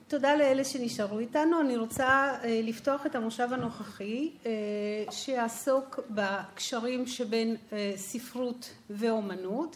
תודה לאלה שנשארו איתנו. אני רוצה לפתוח את המושב הנוכחי שיעסוק בקשרים שבין ספרות ואומנות.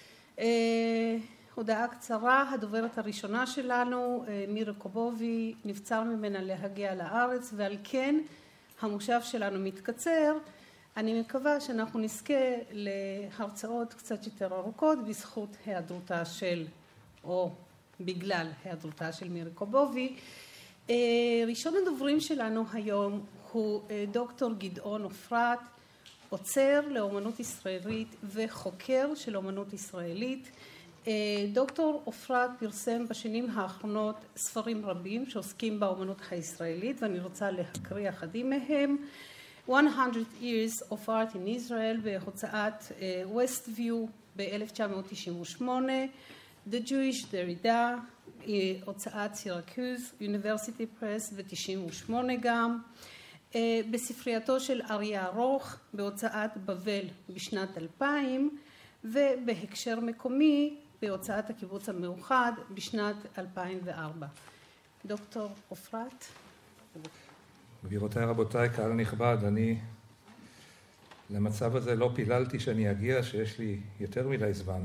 הודעה קצרה, הדוברת הראשונה שלנו, מירה קובובי, נבצר ממנה להגיע לארץ, ועל כן המושב שלנו מתקצר. אני מקווה שאנחנו נזכה להרצאות קצת יותר ארוכות בזכות היעדרותה של, או בגלל היעדרותה של מירה קובובי. ראשון הדוברים שלנו היום הוא דוקטור גדעון עופרת, עוצר לאומנות ישראלית וחוקר של אומנות ישראלית. דוקטור עופרת פרסם בשנים האחרונות ספרים רבים שעוסקים באומנות הישראלית, ואני רוצה להקריא אחדים מהם. 100 Years of Art in Israel בהוצאת Westview ב-1998, The Jewish Derrida, הוצאת סירקיוז, University Press ב-98 גם, בספרייתו של אריה ארוך בהוצאת בבל בשנת 2000, ובהקשר מקומי בהוצאת הקיבוץ המאוחד בשנת 2004. דוקטור עופרת. גבירותיי רבותיי, קהל נכבד, אני למצב הזה לא פיללתי שאני אגיע, שיש לי יותר מדי זמן.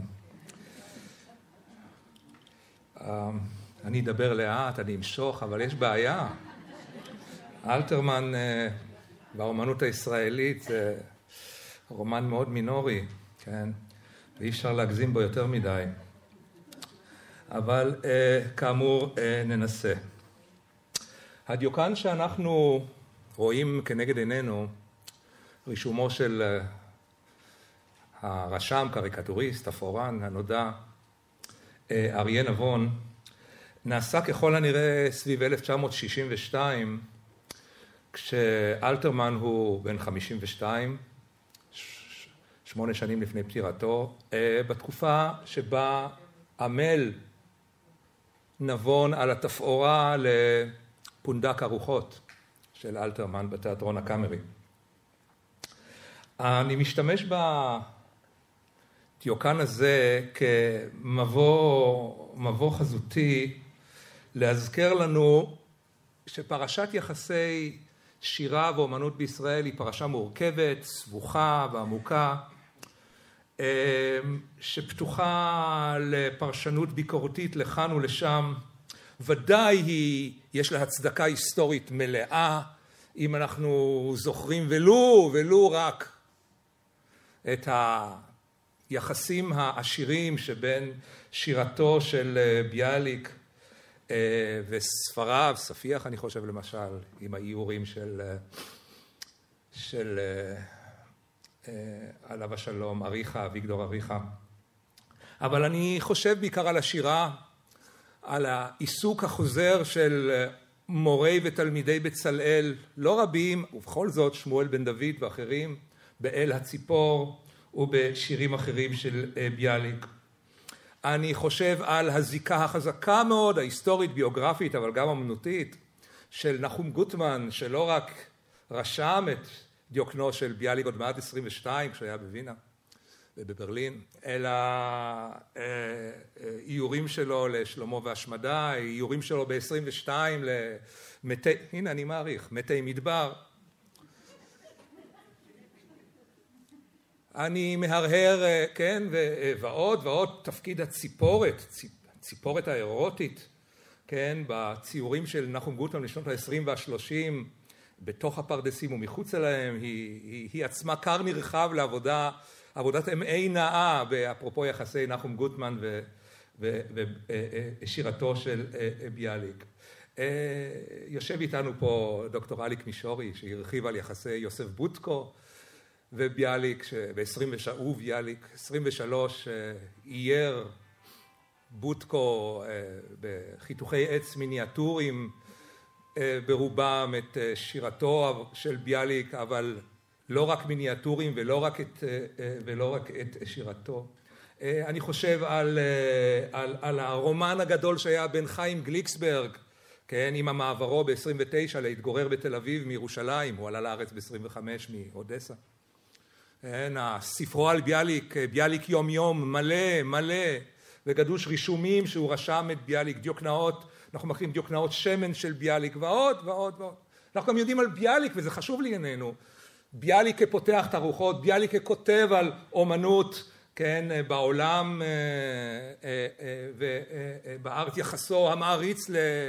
אני אדבר לאט, אני אמשוך, אבל יש בעיה. אלתרמן באומנות הישראלית זה רומן מאוד מינורי, כן? ואי אפשר להגזים בו יותר מדי. אבל כאמור ננסה. הדיוקן שאנחנו רואים כנגד עינינו, רישומו של הרשם, קריקטוריסט, אפורן, הנודע, אריה נבון, נעשה ככל הנראה סביב 1962, כשאלתרמן הוא בן 52, 8 שנים לפני פטירתו, בתקופה שבה עמל נבון על התפאורה לפונדק הרוחות של אלתרמן בתיאטרון הקאמרי. אני משתמש בדיוקן הזה כמבוא חזותי להזכר לנו שפרשת יחסי שירה ואומנות בישראל היא פרשה מורכבת, סבוכה ועמוקה, שפתוחה לפרשנות ביקורתית לכאן ולשם. ודאי יש לה הצדקה היסטורית מלאה, אם אנחנו זוכרים ולו רק את היחסים העשירים שבין שירתו של ביאליק וספריו, ספיח אני חושב למשל, עם האיורים של עליו השלום, אריכה, אביגדור אריכה. אבל אני חושב בעיקר על השירה, על העיסוק החוזר של מורי ותלמידי בצלאל, לא רבים, ובכל זאת שמואל בן דוד ואחרים, באל הציפור ובשירים אחרים של ביאליק. אני חושב על הזיקה החזקה מאוד, ההיסטורית, ביוגרפית, אבל גם אמנותית, של נחום גוטמן, שלא רק רשם את דיוקנו של ביאליק עוד מעט 22, כשהיה בווינה ובברלין, אלא איורים שלו לשלמה והשמדה, איורים שלו ב-22 למתי, הנה אני מעריך, מתי מדבר. אני מהרהר, כן, ועוד תפקיד הציפורת האירוטית, כן, בציורים של נחום גוטמן לשנות ה-20 וה-30, בתוך הפרדסים ומחוץ אליהם, היא עצמה כר נרחב עבודת אמאי נאה, באפרופו יחסי נחום גוטמן ושירתו של ביאליק. יושב איתנו פה דוקטור אליק מישורי, שהרחיב על יחסי יוסף בוטקו וביאליק, וביאליק, 23 אייר בוטקו בחיתוכי עץ מיניאטוריים, ברובם את שירתו של ביאליק, אבל לא רק מיניאטורים ולא רק את שירתו. אני חושב על הרומן הגדול שהיה בין חיים גליקסברג, כן, עם המעברו ב-29 להתגורר בתל אביב מירושלים, הוא עלה לארץ ב-25 מאודסה. הספרו על ביאליק, ביאליק יום יום, מלא וגדוש רישומים שהוא רשם את ביאליק, דיוקנאות אנחנו מכירים דיוקנאות שמן של ביאליק ועוד ועוד ועוד. אנחנו גם יודעים על ביאליק, וזה חשוב לענייננו, ביאליק כפותח תערוכות, ביאליק ככותב על אומנות, כן, בעולם ובארץ, יחסו המעריץ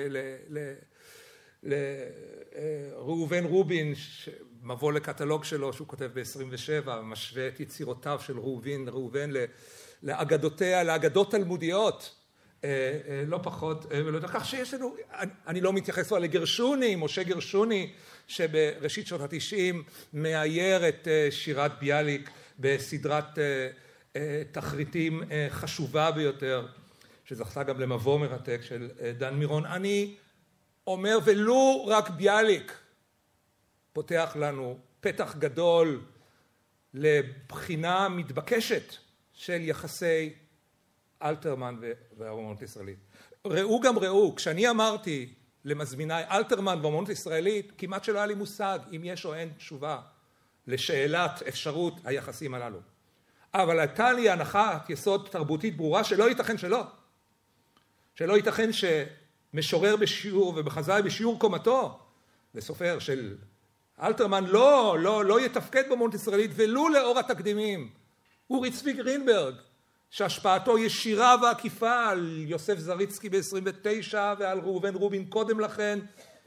לראובן רובין, מבוא לקטלוג שלו שהוא כותב ב-27, משווה את יצירותיו של ראובן לאגדותיה, לאגדות תלמודיות, לא פחות ולא יותר, כך שיש לנו, אני לא מתייחס כבר לגרשוני, משה גרשוני, שבראשית שנות ה-90 מאייר את שירת ביאליק בסדרת תחריטים חשובה ביותר, שזכתה גם למבוא מרתק של דן מירון. אני אומר, ולו רק ביאליק פותח לנו פתח גדול לבחינה מתבקשת של יחסי אלתרמן והאומנות הישראלית. ראו, כשאני אמרתי למזמיני אלתרמן והאומנות הישראלית, כמעט שלא היה לי מושג אם יש או אין תשובה לשאלת אפשרות היחסים הללו. אבל הייתה לי הנחת יסוד תרבותית ברורה שלא ייתכן שלא ייתכן שמשורר בשיעור ובחזאי בשיעור קומתו, וסופר של אלתרמן לא יתפקד באומנות הישראלית ולו לאור התקדימים. אורי צבי גרינברג, שהשפעתו ישירה ועקיפה על יוסף זריצקי ב-29 ועל ראובן רובין קודם לכן,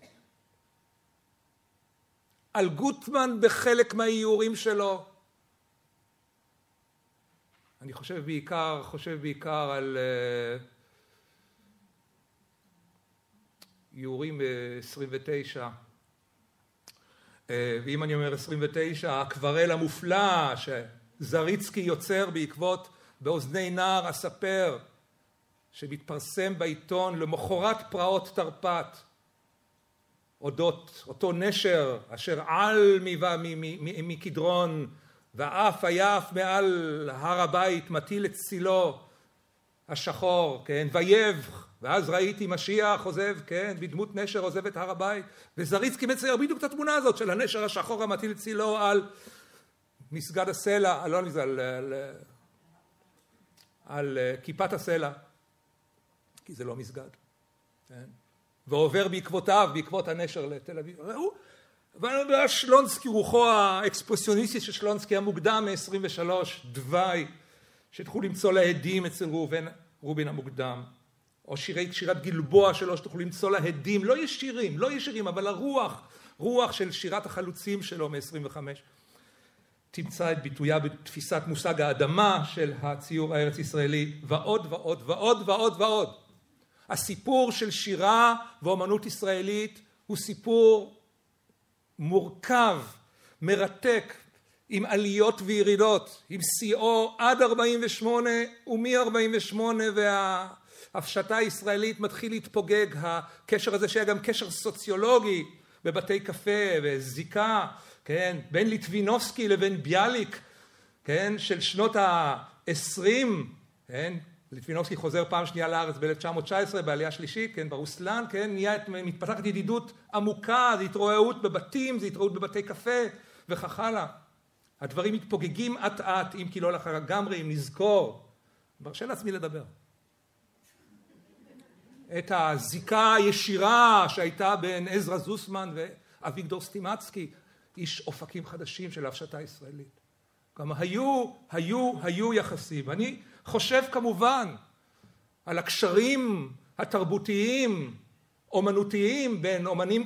על גוטמן בחלק מהאיורים שלו. אני חושב בעיקר על איורים ב-29, ואם אני אומר 29, האקוורל המופלא שזריצקי יוצר בעקבות באוזני נער אספר, שמתפרסם בעיתון למחרת פרעות תרפ"ט, אודות אותו נשר אשר על מקדרון ואף עייף מעל הר הבית מטיל את צילו השחור, כן, וייב, ואז ראיתי משיח עוזב, כן, בדמות נשר עוזב את הר הבית, וזריצקי מצייר בדיוק את התמונה הזאת של הנשר השחור המטיל את צילו על מסגד הסלע, לא נזל, על כיפת הסלע, כי זה לא מסגד, כן? ועובר בעקבותיו, בעקבות הנשר לתל אביב. ראו, שלונסקי, רוחו האקספרסיוניסטית של שלונסקי המוקדם מ-23, דווי, שתוכלו למצוא להדים אצל רובין המוקדם, או שירת גלבוע שלו שתוכלו למצוא להדים, לא ישירים, אבל הרוח של שירת החלוצים שלו מ-25, תמצא את ביטויה בתפיסת מושג האדמה של הציור הארץ ישראלי, ועוד ועוד ועוד ועוד ועוד. הסיפור של שירה ואומנות ישראלית הוא סיפור מורכב, מרתק, עם עליות וירידות, עם שיאו עד 48 ומ-48 וההפשטה הישראלית מתחיל להתפוגג, הקשר הזה שהיה גם קשר סוציולוגי בבתי קפה וזיקה, כן, בין ליטבינובסקי לבין ביאליק, כן, של שנות ה-20, כן, ליטבינובסקי חוזר פעם שנייה לארץ ב-1919 בעלייה שלישית, כן, ברוסלן, כן, מתפתחת ידידות עמוקה, זה התרועעות בבתים, זה התרועעות בבתי קפה וכך הלאה. הדברים מתפוגגים עט אם כי לא לגמרי, אם נזכור, מרשה לעצמי לדבר, את הזיקה הישירה שהייתה בין עזרא זוסמן ואביגדור סטימצקי, איש אופקים חדשים של ההפשטה הישראלית. גם היו יחסים. אני חושב כמובן על הקשרים התרבותיים, אומנותיים, בין אומנים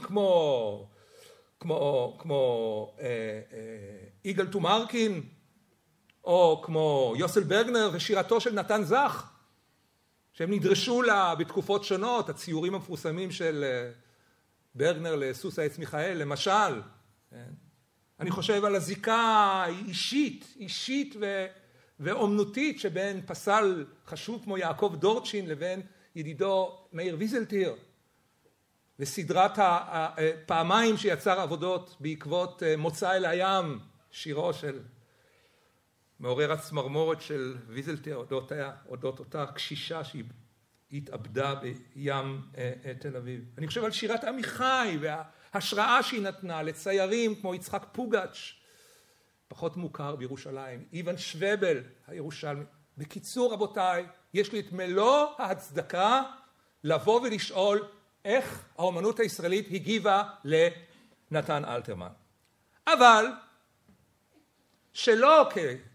כמו יגאל טומארקין, או כמו יוסל ברגנר ושירתו של נתן זך, שהם נדרשו לה בתקופות שונות, הציורים המפורסמים של ברגנר לסוס העץ מיכאל, למשל. אני חושב על הזיקה אישית ואומנותית שבין פסל חשוב כמו יעקב דורצ'ין לבין ידידו מאיר ויזלטיר, וסדרת הפעמיים שיצר עבודות בעקבות מוצא אל הים, שירו של מעורר הצמרמורת של ויזלטיר אודות אותה קשישה שהתאבדה בים תל אביב. אני חושב על שירת עמיחי וההשראה שהיא נתנה לציירים כמו יצחק פוגץ', פחות מוכר בירושלים, איוון שוובל הירושלמי. בקיצור רבותיי, יש לי את מלוא ההצדקה לבוא ולשאול איך האומנות הישראלית הגיבה לנתן אלתרמן. אבל שלא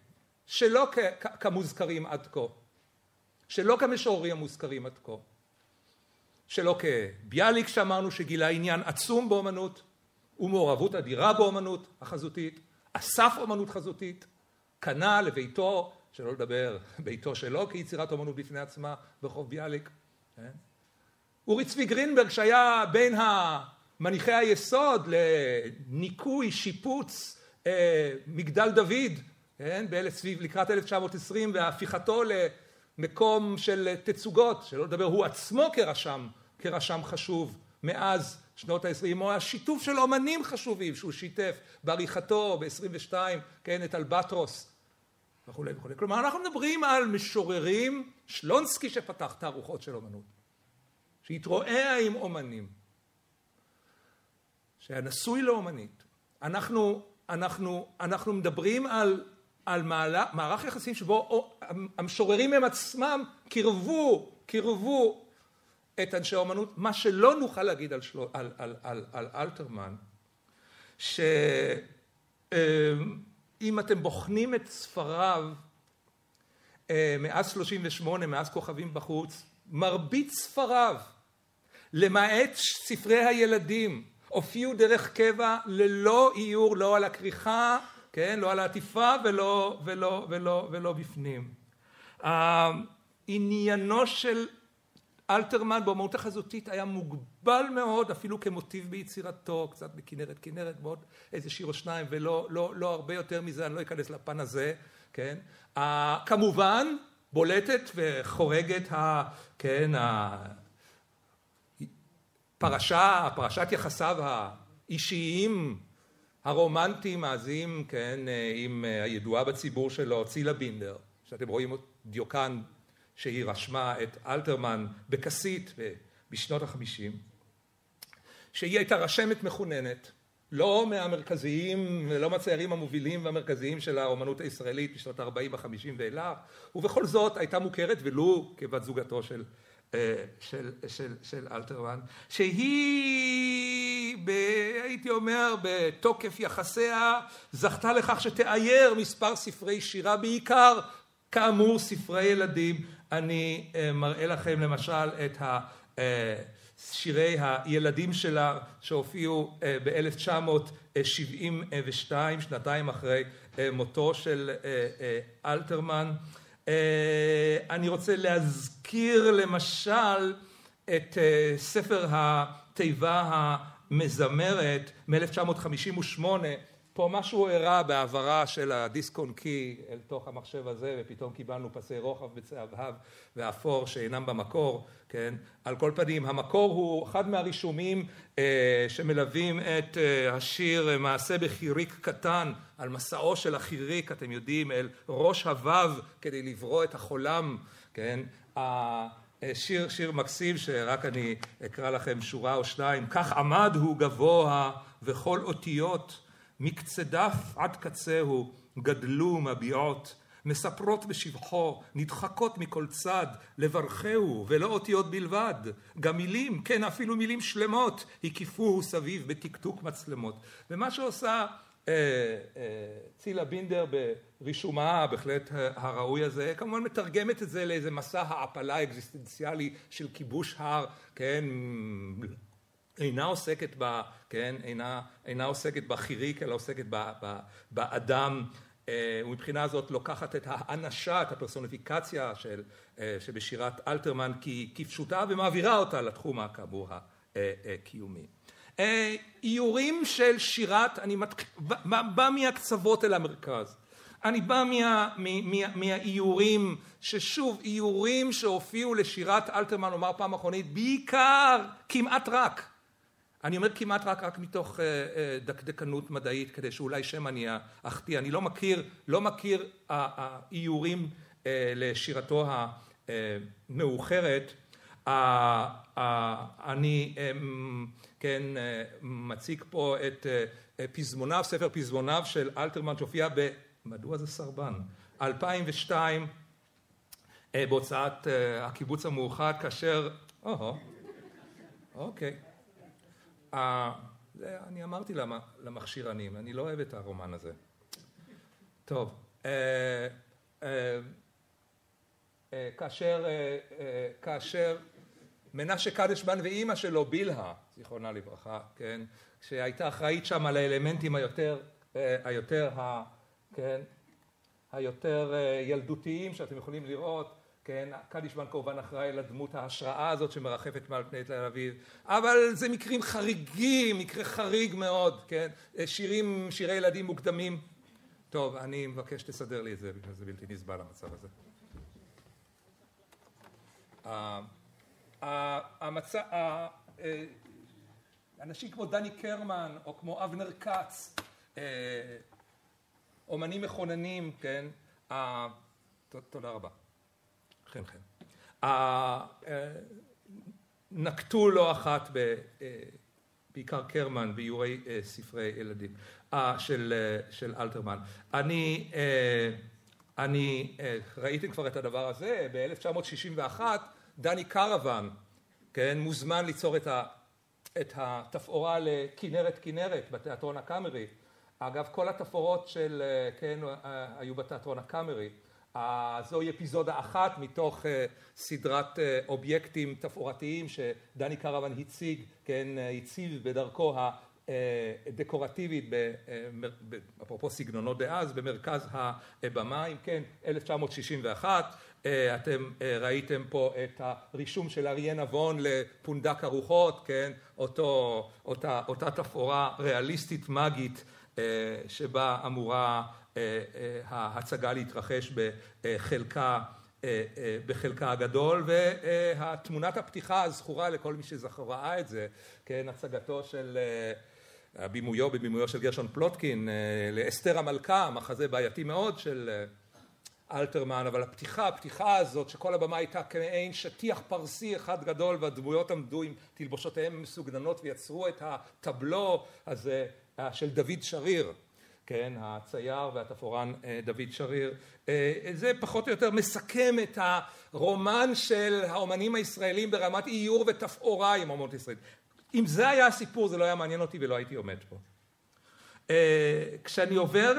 כמוזכרים עד כה, שלא כמשוררים המוזכרים עד כה, שלא כביאליק שאמרנו שגילה עניין עצום באומנות ומעורבות אדירה באומנות החזותית, אסף אומנות חזותית, קנה לביתו, שלא לדבר ביתו שלו כיצירת אומנות בפני עצמה ברחוב ביאליק. אורי צבי גרינברג שהיה בין מניחי היסוד לניקוי, שיפוץ מגדל דוד, לקראת 1920 והפיכתו למקום של תצוגות, שלא לדבר הוא עצמו כרשם חשוב מאז שנות ה-20, או השיתוף של אומנים חשובים שהוא שיתף בעריכתו ב-22, כן, את אלבטרוס וכו' וכו'. כלומר אנחנו מדברים על משוררים, שלונסקי שפתח תערוכות של אומנות, שהתרועע עם אומנים, שהיה נשוי לאומנית. אנחנו מדברים על מערך יחסים שבו המשוררים הם עצמם קירבו את אנשי האומנות. מה שלא נוכל להגיד על אלתרמן, שאם אתם בוחנים את ספריו מאז 38, מאז כוכבים בחוץ, מרבית ספריו, למעט ספרי הילדים, הופיעו דרך קבע ללא איור, לא על הכריכה, כן, לא על העטיפה ולא בפנים. עניינו של אלתרמן באומנות החזותית היה מוגבל מאוד, אפילו כמוטיב ביצירתו, קצת בכנרת, בעוד איזה שיר או שניים, ולא הרבה יותר מזה, אני לא אכנס לפן הזה, כן. כמובן, בולטת וחורגת פרשת יחסיו האישיים, הרומנטיים, העזים, כן, עם הידועה בציבור שלו, צילה בינדר, שאתם רואים דיוקן שהיא רשמה את אלתרמן בכסית בשנות ה-50, שהיא הייתה רשמת מחוננת, לא מהמרכזיים ולא מהציירים המובילים והמרכזיים של האומנות הישראלית בשנות ה-40 ו-50 ואילך, ובכל זאת הייתה מוכרת ולו כבת זוגתו של אלתרמן, שהיא הייתי אומר בתוקף יחסיה זכתה לכך שתאייר מספר ספרי שירה, בעיקר כאמור ספרי ילדים. אני מראה לכם למשל את שירי הילדים שלה שהופיעו ב-1972, שנתיים אחרי מותו של אלתרמן. אני רוצה להזכיר למשל את ספר התיבה המזמרת מ-1958, פה משהו הראה בעברה של הדיסק און קי אל תוך המחשב הזה, ופתאום קיבלנו פסי רוחב בצהבהב ואפור שאינם במקור, כן? על כל פנים, המקור הוא אחד מהרישומים שמלווים את השיר מעשה בחיריק קטן, על מסעו של החיריק, אתם יודעים, אל ראש הוו כדי לברוא את החולם, כן? שיר מקסים שרק אני אקרא לכם שורה או שניים. כך עמד הוא גבוה וכל אותיות מקצה דף עד קצהו גדלו מביעות, מספרות בשבחו, נדחקות מכל צד, לברכהו, ולא אותיות בלבד, גם מילים, כן אפילו מילים שלמות, הקיפוהו סביב בתקתוק מצלמות. ומה שעושה צילה בינדר ברישומה בהחלט הראוי הזה, כמובן מתרגמת את זה לאיזה מסע העפלה אקזיסטנציאלי של כיבוש הר, כן, אינה עוסקת כן, אינה עוסקת בחיריק, אלא עוסקת באדם, ומבחינה הזאת לוקחת את האנשה, את הפרסוניפיקציה שבשירת אלתרמן כפשוטה, ומעבירה אותה לתחום כאמור הקיומי. איורים של שירת, אני בא מהקצוות אל המרכז. אני בא מהאיורים, ששוב, איורים שהופיעו לשירת אלתרמן, אומר פעם אחרונית, בעיקר, כמעט רק. אני אומר כמעט רק מתוך דקדקנות מדעית, כדי שאולי שם אני אחטיא. אני לא מכיר האיורים לשירתו המאוחרת. אני כן מציג פה את פזמוניו, ספר פזמוניו של אלתרמן שהופיע מדוע זה סרבן? 2002 בהוצאת הקיבוץ המאוחד, כאשר אוקיי. אני אמרתי למכשירנים, אני לא אוהב את הרומן הזה. טוב, כאשר מנשה קדשמן ואימא שלו בילהה, זיכרונה לברכה, כן, שהייתה אחראית שם על האלמנטים היותר ילדותיים שאתם יכולים לראות, כן, קדישמן כמובן אחראי לדמות ההשראה הזאת שמרחפת מעל פני תל אביב, אבל זה מקרים חריגים, מקרה חריג מאוד, כן, שירי ילדים מוקדמים. טוב, אני מבקש תסדר לי את זה, בגלל זה בלתי נסבל המצב הזה. אנשים כמו דני קרמן או כמו אבנר קץ, אומנים מכוננים, כן, תודה רבה. כן, כן. נקטו לא אחת, בעיקר קרמן, באיורי ספרי ילדים, של אלתרמן. אני ראיתם כבר את הדבר הזה, ב-1961, דני קרוון, כן, מוזמן ליצור את התפאורה לכנרת כנרת בתיאטרון הקאמרי. אגב, כל התפאורות של, כן, היו בתיאטרון הקאמרי. זוהי אפיזודה אחת מתוך סדרת אובייקטים תפאורתיים שדני קרוון הציג, כן, הציב בדרכו הדקורטיבית, אפרופו סגנונו דאז, במרכז הבמה. אם כן, 1961, אתם ראיתם פה את הרישום של אריה נבון לפונדק הרוחות, כן, אותה תפאורה ריאליסטית מגית שבה אמורה ההצגה להתרחש בחלקה הגדול, והתמונת הפתיחה הזכורה לכל מי שראה את זה, כן, הצגתו של בבימויו של גרשון פלוטקין לאסתר המלכה, מחזה בעייתי מאוד של אלתרמן, אבל הפתיחה הזאת שכל הבמה הייתה כמעין שטיח פרסי אחד גדול והדמויות עמדו עם תלבושותיהם מסוגננות ויצרו את הטבלו הזה של דוד שריר, כן, הצייר והתפאורן דוד שריר. זה פחות או יותר מסכם את הרומן של האומנים הישראלים ברמת איור ותפאורה עם האומנות הישראלית. אם זה היה הסיפור זה לא היה מעניין אותי ולא הייתי עומד פה. כשאני עובר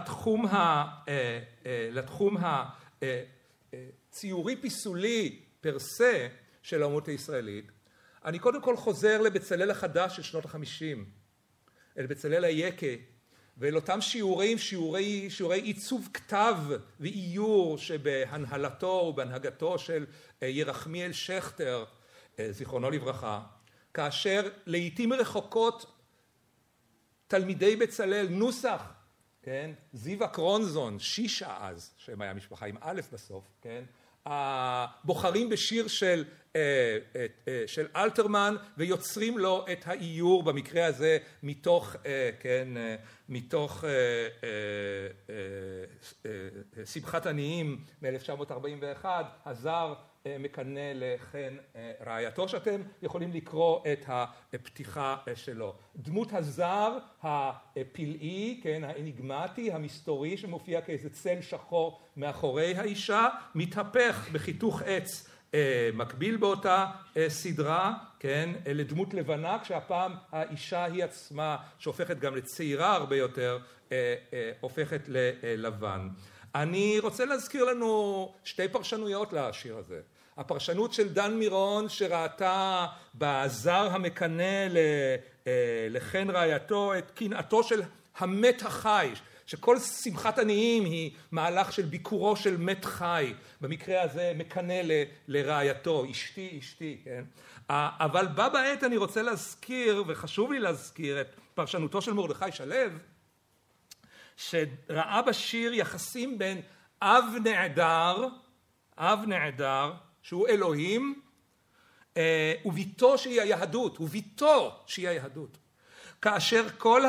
לתחום הציורי פיסולי פרסה של האומנות הישראלית, אני קודם כל חוזר לבצלאל החדש של שנות ה-50, אל בצלאל היקה, ואל אותם שיעורי עיצוב כתב ואיור שבהנהלתו ובהנהגתו של ירחמיאל שכטר, זיכרונו לברכה, כאשר לעתים רחוקות תלמידי בצלאל, נוסח, כן, זיווה קרונזון, שישה אז, שם היה משפחה עם א' בסוף, כן, בוחרים בשיר של אלתרמן ויוצרים לו את האיור, במקרה הזה מתוך, כן, מתוך שמחת עניים מ-1941, הזר מקנה לחן רעייתו, שאתם יכולים לקרוא את הפתיחה שלו. דמות הזר הפלאי, כן, האניגמטי, המסתורי, שמופיע כאיזה צל שחור מאחורי האישה, מתהפך בחיתוך עץ מקביל באותה סדרה, כן, לדמות לבנה, כשהפעם האישה היא עצמה, שהופכת גם לצעירה הרבה יותר, הופכת ללבן. אני רוצה להזכיר לנו שתי פרשנויות לשיר הזה. הפרשנות של דן מירון שראתה בזר המקנה לחן רעייתו את קנאתו של המת החי, שכל שמחת עניים היא מהלך של ביקורו של מת חי, במקרה הזה מקנה לרעייתו, אשתי אשתי, כן? אבל בה בעת אני רוצה להזכיר, וחשוב לי להזכיר, את פרשנותו של מרדכי שלו, שראה בשיר יחסים בין אב נעדר, שהוא אלוהים, וביתו שהיא היהדות, כאשר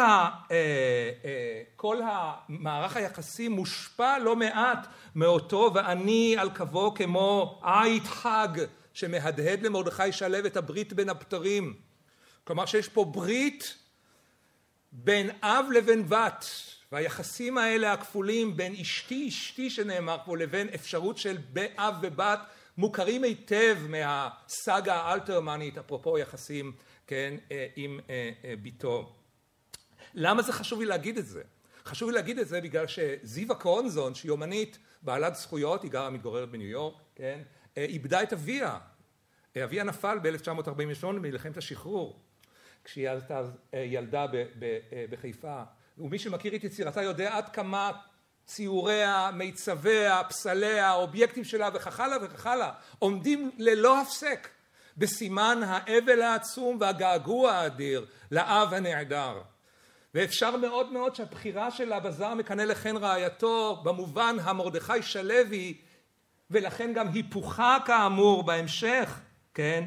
כל המערך היחסים מושפע לא מעט מאותו ואני על קבו כמו עית חג שמהדהד למרדכי שלו את הברית בין הבתרים. כלומר שיש פה ברית בין אב לבין בת, והיחסים האלה הכפולים בין אשתי שנאמר פה לבין אפשרות של אב ובת מוכרים היטב מהסאגה האלתרמנית, אפרופו יחסים, כן, עם ביתו. למה זה חשוב לי להגיד את זה? חשוב לי להגיד את זה בגלל שזיווה קרונזון, שהיא אומנית בעלת זכויות, היא גרה מתגוררת בניו יורק, כן, איבדה את אביה. אביה נפל ב-1948 במלחמת השחרור, כשהיא ילדה בחיפה. ומי שמכיר את יצירתה יודע עד כמה ציוריה, מיצביה, פסליה, האובייקטים שלה וכך הלאה וכך הלאה, עומדים ללא הפסק בסימן האבל העצום והגעגוע האדיר לאב הנעדר. ואפשר מאוד מאוד שהבחירה שלה בזר מקנא לחן רעייתו במובן המרדכי שלוי, ולכן גם היפוכה כאמור בהמשך, כן,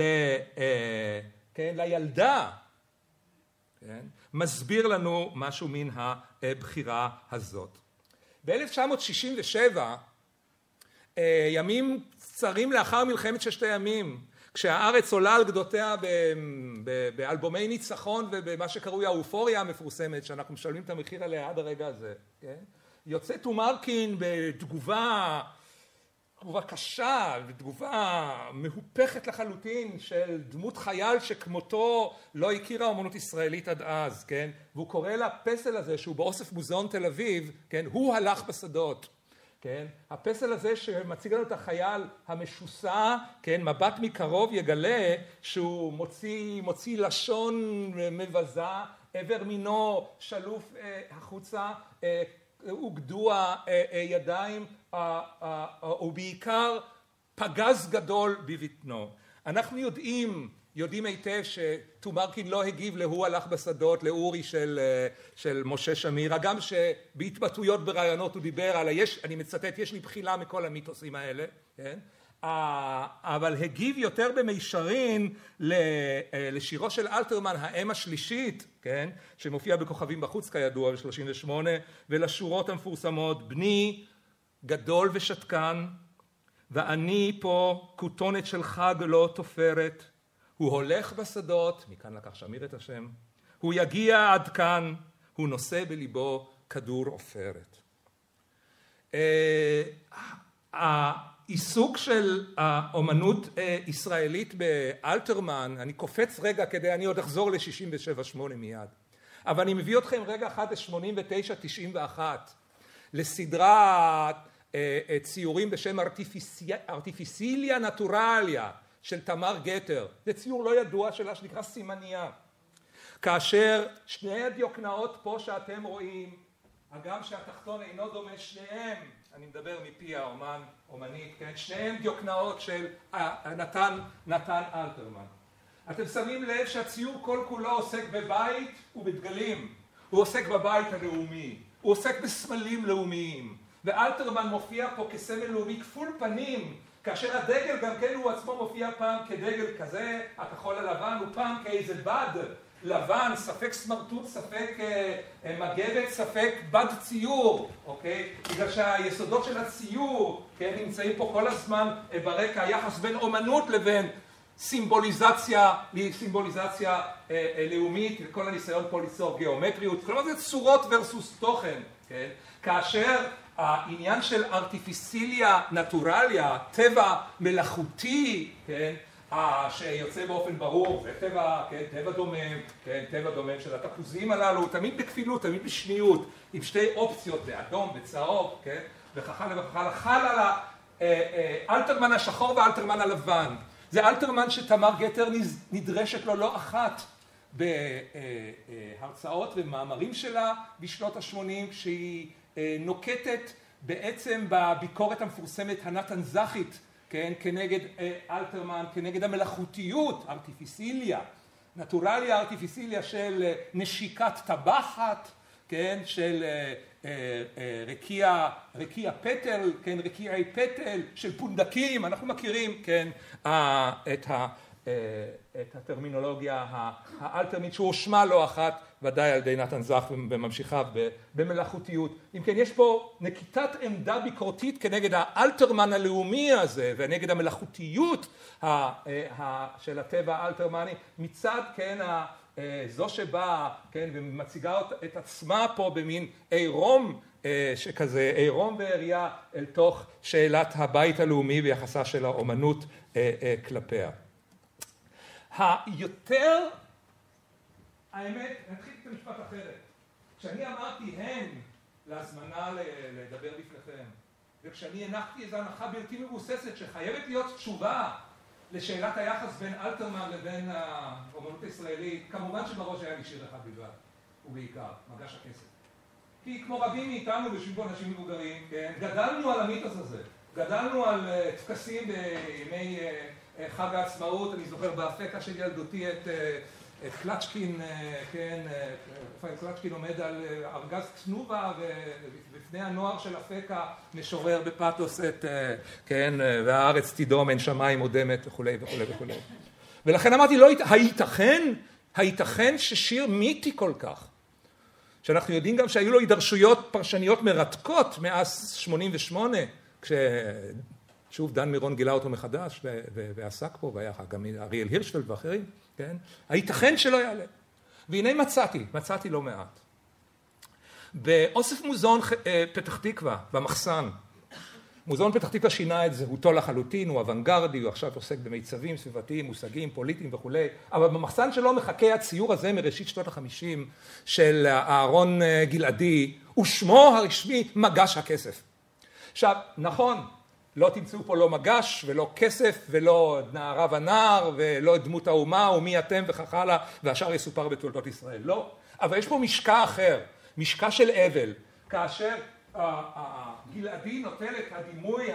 לילדה, כן, מסביר לנו משהו מן הבחירה הזאת. ב-1967, ימים קצרים לאחר מלחמת ששת הימים, כשהארץ עולה על גדותיה באלבומי ניצחון ובמה שקרוי האופוריה המפורסמת, שאנחנו משלמים את המחיר עליה עד הרגע הזה, כן? יוצא תומרקין בתגובה קשה, בתגובה מהופכת לחלוטין של דמות חייל שכמותו לא הכירה אומנות ישראלית עד אז, כן? והוא קורא לפסל הזה שהוא באוסף מוזיאון תל אביב, כן? הוא הלך בשדות. כן? הפסל הזה שמציג לנו את החייל המשוסע, כן? מבט מקרוב יגלה שהוא מוציא לשון מבזה, עבר מינו שלוף החוצה, וגדוע ידיים, ובעיקר פגז גדול בבטנו. אנחנו יודעים היטב שתומרקין לא הגיב להוא הלך בשדות, לאורי של משה שמירה, גם שבהתבטאויות ברעיונות הוא דיבר על אני מצטט, יש לי בחילה מכל המיתוסים האלה, כן? אבל הגיב יותר במישרין לשירו של אלתרמן, האם השלישית, כן? שמופיע בכוכבים בחוץ כידוע ב-38, ולשורות המפורסמות, בני גדול ושתקן, ואני פה כותונת של חג לא תופרת, הוא הולך בשדות, מכאן לקח שמיר את השם, הוא יגיע עד כאן, הוא נושא בליבו כדור עופרת. העיסוק של האומנות ישראלית באלתרמן, אני קופץ רגע כדי, אני עוד אחזור ל-67-8 מיד, אבל אני מביא אתכם רגע אחד ל-89-91, לסדרת ציורים בשם ארטיפיסיליה נטורליה, של תמר גטר. זה ציור לא ידוע שלה שנקרא סימניה. כאשר שני הדיוקנאות פה שאתם רואים, הגם שהתחתון אינו דומה, שניהם, אני מדבר מפי אומנית, כן? שניהם דיוקנאות של נתן אלתרמן. אתם שמים לב שהציור כל כולו עוסק בבית ובדגלים. הוא עוסק בבית הלאומי. הוא עוסק בסמלים לאומיים. ואלתרמן מופיע פה כסמל לאומי כפול פנים, כאשר הדגל גם כן הוא עצמו מופיע פעם כדגל כזה, הכחול הלבן, הוא פעם כאיזה בד לבן, ספק סמרטוט, ספק מגבת, ספק בד ציור, אוקיי? בגלל שהיסודות של הציור, כן, נמצאים פה כל הזמן ברקע, היחס בין אומנות לבין סימבוליזציה לאומית, וכל הניסיון פה ליצור גיאומטריות, כלומר זה צורות ורסוס תוכן, כן? כאשר העניין של ארטיפיסיליה נטורליה, טבע מלאכותי, כן, שיוצא באופן ברור, זה טבע, כן, טבע דומם, כן, טבע דומם של התפוזים הללו, תמיד בכפילות, תמיד בשניות, עם שתי אופציות, באדום, בצהוב, כן, וכך הלאה וכך הלאה, חל על האלתרמן השחור והאלתרמן הלבן. זה אלתרמן שתמר גטר נדרשת לו לא אחת בהרצאות ומאמרים שלה בשנות ה-80, שהיא נוקטת בעצם בביקורת המפורסמת הנתנזכית, כן, כנגד אלתרמן, כנגד המלאכותיות, ארטיפיסיליה, נטורליה ארטיפיסיליה של נשיקת טבחת, כן, של רקיע פטל, כן, רקיעי פטל, של פונדקים, אנחנו מכירים, כן, את הטרמינולוגיה האלתרמית שהושמע לא אחת ודאי על ידי נתן זך וממשיכיו במלאכותיות. אם כן, יש פה נקיטת עמדה ביקורתית כנגד האלתרמן הלאומי הזה ונגד המלאכותיות של הטבע האלתרמני מצד, כן, זו שבאה, כן, ומציגה את עצמה פה במין עירום שכזה, עירום ועריה אל תוך שאלת הבית הלאומי ויחסה של האומנות כלפיה. היותר, האמת, נתחיל את המשפט אחרת. כשאני אמרתי הן להזמנה לדבר בפניכם, וכשאני הנחתי איזו הנחה בלתי מבוססת שחייבת להיות תשובה לשאלת היחס בין אלתרמן לבין האומנות הישראלית, כמובן שבראש היה לי שיר אחד בלבד, ובעיקר, מגש הכסף. כי כמו רבים מאיתנו ויושבים פה אנשים מבוגרים, כן, גדלנו על המיתוס הזה, גדלנו על טקסים בימי חג העצמאות, אני זוכר באפקה של ילדותי את קלצ'קין, כן, קלצ'קין עומד על ארגז תנובה ובפני הנוער של אפקה משורר בפתוס את, כן, והארץ תידום אין שמיים אודמת וכולי וכולי וכולי. ולכן אמרתי, לא, הייתכן ששיר מיתי כל כך, שאנחנו יודעים גם שהיו לו הידרשויות פרשניות מרתקות מאז 88, שוב דן מירון גילה אותו מחדש ועסק פה, והיה גם אריאל הירשפלד ואחרים, כן? הייתכן שלא יעלה. והנה מצאתי לא מעט. באוסף מוזיאון פתח תקווה, במחסן, מוזיאון פתח תקווה שינה את זהותו לחלוטין, הוא אוונגרדי, הוא עכשיו עוסק במיצבים סביבתיים, מושגים, פוליטיים וכולי, אבל במחסן שלו מחכה הציור הזה מראשית שנות ה-50 של אהרון גלעדי, ושמו הרשמי מגש הכסף. עכשיו, נכון, לא תמצאו פה לא מגש ולא כסף ולא נערה ונער ולא דמות האומה ומי אתם וכך הלאה, והשאר יסופר בתולדות ישראל. לא, אבל יש פה משקע אחר, משקע של אבל, כאשר גלעדי נוטל את הדימוי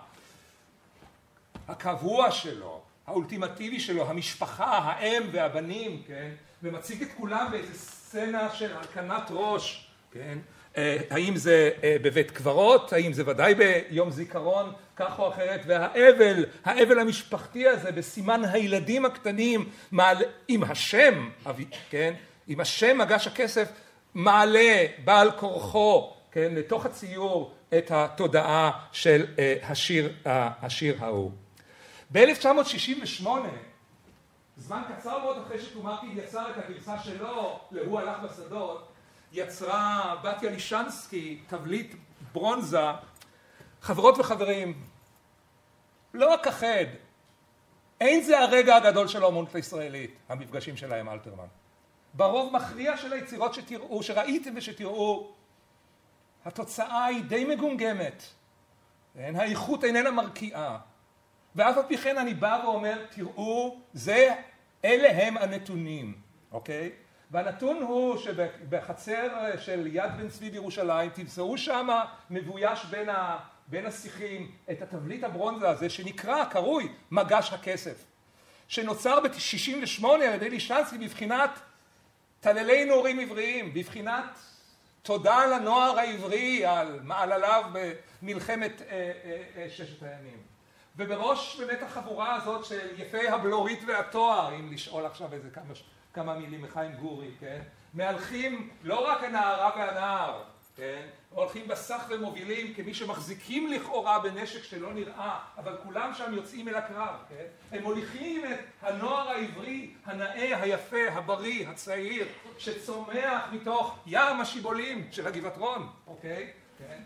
הקבוע שלו, האולטימטיבי שלו, המשפחה, האם והבנים, כן? ומציג את כולם באיזו סצנה של הרכנת ראש, כן? האם זה בבית קברות, האם זה ודאי ביום זיכרון, כך או אחרת, והאבל המשפחתי הזה בסימן הילדים הקטנים, עם השם, כן? עם השם מגש הכסף, מעלה בעל כורחו, כן, לתוך הציור את התודעה של השיר ההוא. ב-1968, זמן קצר מאוד אחרי שטומאקין יצר את הגרסה שלו, להוא הלך בשדות, יצרה בתיה לישנסקי תבליט ברונזה. חברות וחברים, לא אכחד, אין זה הרגע הגדול של האומנות הישראלית, המפגשים שלה עם אלתרמן. ברוב מכריע של היצירות שתראו, שראיתם ושתראו, התוצאה היא די מגומגמת, האיכות איננה מרקיעה, ואף על פי כן אני בא ואומר, תראו, אלה הם הנתונים, אוקיי? והנתון הוא שבחצר של יד בן צבי בירושלים, תמצאו שם מבויש בין השיחים את התבליט הברונזה הזה שנקרא, קרוי, מגש הכסף, שנוצר ב-68 על ידי לישנסקי בבחינת תללי נעורים עבריים, בבחינת תודה לנוער העברי על מעלליו במלחמת ששת הימים. ובראש באמת החבורה הזאת של יפי הבלורית והתואר, אם לשאול עכשיו איזה כמה מילים מחיים גורי, כן? מהלכים לא רק הנערה והנער, כן? הולכים בסך ומובילים כמי שמחזיקים לכאורה בנשק שלא נראה, אבל כולם שם יוצאים אל הקרב, כן? הם מוליכים את הנוער העברי, הנאה, היפה, הבריא, הצעיר, שצומח מתוך ים השיבולים של הגבעת רון, אוקיי? כן?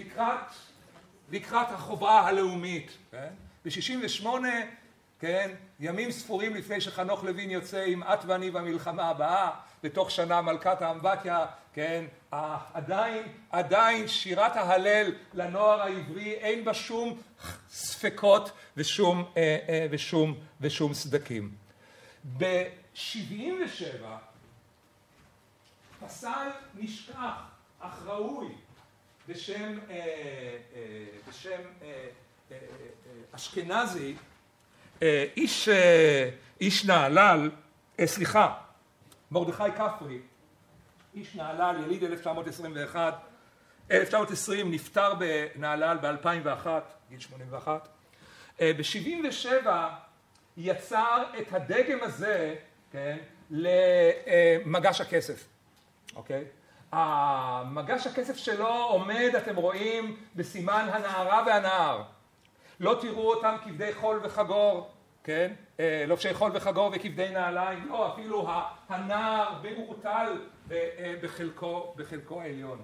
לקראת החובה הלאומית, כן? ב-68, כן? ימים ספורים לפני שחנוך לוין יוצא עם את ואני במלחמה הבאה, בתוך שנה מלכת האמבטיה, כן? עדיין שירת ההלל לנוער העברי אין בה שום ספקות ושום סדקים. ב-77 פסל נשכח אך ראוי בשם אשכנזי, איש נהלל, מרדכי כפרי, איש נהלל, יליד 1920, נפטר בנהלל ב-2001, גיל 81. ב-77 יצר את הדגם הזה, כן, למגש הכסף, אוקיי? המגש הכסף שלו עומד, אתם רואים, בסימן הנערה והנער. לא תראו אותם כבדי חול וחגור, כן? לובשי חול וחגור וכבדי נעליים, לא, אפילו הנער מעורטל בחלקו העליון.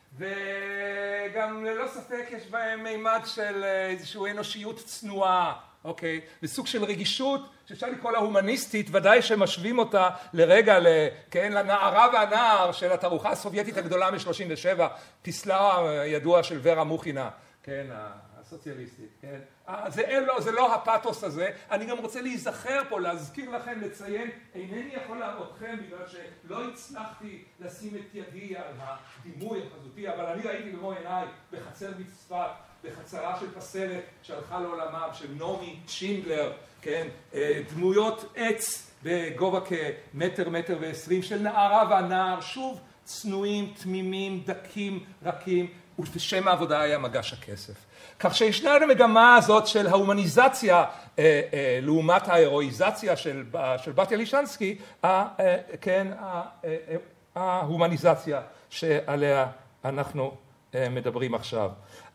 וגם ללא ספק יש בהם מימד של איזושהי אנושיות צנועה, אוקיי? וסוג של רגישות שאפשר לקרוא לה הומניסטית, ודאי שמשווים אותה לרגע, כן, לנערה והנער של התערוכה הסובייטית הגדולה מ-37, פסלה ידוע של ורה מוכינה, כן, הסוציאליסטית, כן? זה לא הפאתוס הזה. אני גם רוצה להיזכר פה, להזכיר לכם, לציין, אינני יכול להראותכם בגלל שלא הצלחתי לשים את ידי על הדימוי החזותי, אבל אני ראיתי במו עיניי בחצר מצפת, בחצרה של פסלת שהלכה לעולמם, של נעמי שינדלר, כן? דמויות עץ בגובה כמטר, 1.20 מטר, של נערה והנער, שוב צנועים, תמימים, דקים, רכים, ושם העבודה היה מגש הכסף. כך שישנה המגמה הזאת של ההומניזציה לעומת ההירואיזציה של בתיה לישנסקי, כן, ההומניזציה שעליה אנחנו מדברים עכשיו.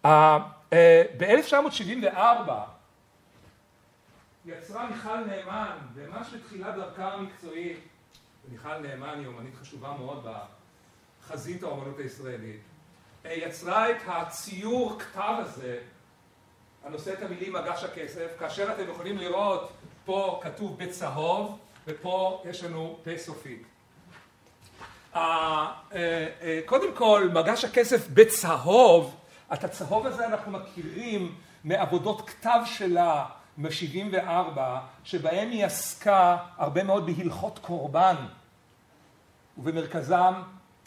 ב-1974 יצרה מיכל נאמן, ממש בתחילת דרכה המקצועית, מיכל נאמן היא אומנית חשובה מאוד בחזית האומנות הישראלית, יצרה את הציור כתב הזה, הנושא את המילים מגש הכסף, כאשר אתם יכולים לראות, פה כתוב בצהוב, ופה יש לנו פה סופית. קודם כל, מגש הכסף בצהוב, את הצהוב הזה אנחנו מכירים מעבודות כתב שלה מ-74, שבהם היא עסקה הרבה מאוד בהלכות קורבן, ובמרכזם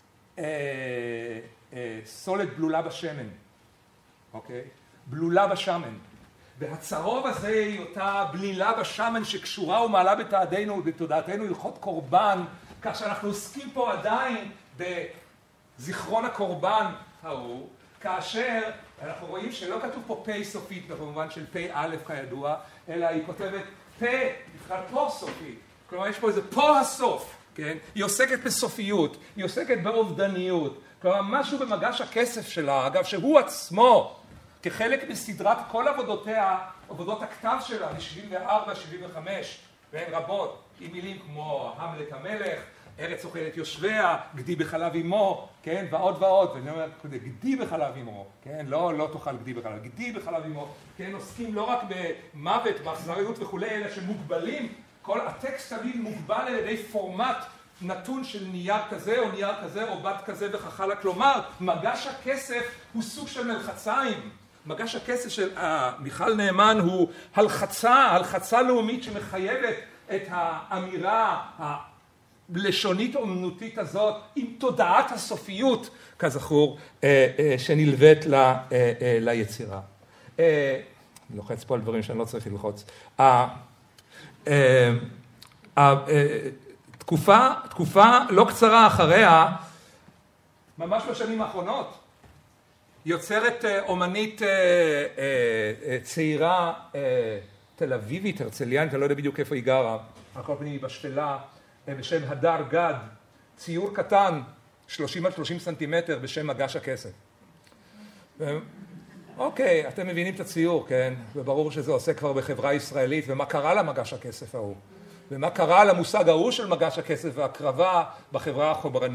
סולת בלולה בשמן, אוקיי? בלולה בשמן. והצהוב הזה היא אותה בלילה בשמן שקשורה ומעלה בתודעתנו הלכות קורבן, כך שאנחנו עוסקים פה עדיין בזיכרון הקורבן ההוא, כאשר אנחנו רואים שלא כתוב פה פ' סופית במובן של פ' א' כידוע, אלא היא כותבת פ' נבחר פה סופית. כלומר יש פה איזה פה הסוף, כן? היא עוסקת בסופיות, היא עוסקת באובדניות. כלומר משהו במגש הכסף שלה, אגב שהוא עצמו, כחלק מסדרת כל עבודותיה, עבודות הכתב שלה, ל-74, 75, והן רבות, עם מילים כמו המלט המלך, ארץ אוכלת יושביה, גדי בחלב אמו, כן, ועוד ועוד, ואני אומר, גדי בחלב אמו, כן, לא תאכל גדי בחלב, גדי בחלב אמו, כן, עוסקים לא רק במוות, באכזריות וכולי, אלא שמוגבלים, כל הטקסט תמיד מוגבל על ידי פורמט נתון של נייר כזה או נייר כזה או בת כזה וכך הלאה, כלומר, מגש הכסף הוא סוג של מלחציים, מגש הכסף של מיכל נאמן הוא הלחצה לאומית שמחייבת את האמירה הלשונית אומנותית הזאת עם תודעת הסופיות, כזכור, שנלווית ליצירה. אני לוחץ פה על דברים שאני לא צריך ללחוץ. תקופה לא קצרה אחריה, ממש בשנים האחרונות, יוצרת אומנית צעירה תל אביבית, הרצליאנית, אני לא יודע בדיוק איפה היא גרה, על כל פנים היא בשפלה, בשם הדר גד, ציור קטן, 30 על 30 סנטימטר, בשם מגש הכסף. אוקיי, אתם מבינים את הציור, כן? וברור שזה עושה כבר בחברה ישראלית, ומה קרה למגש הכסף ההוא? ומה קרה למושג ההוא של מגש הכסף והקרבה בחברה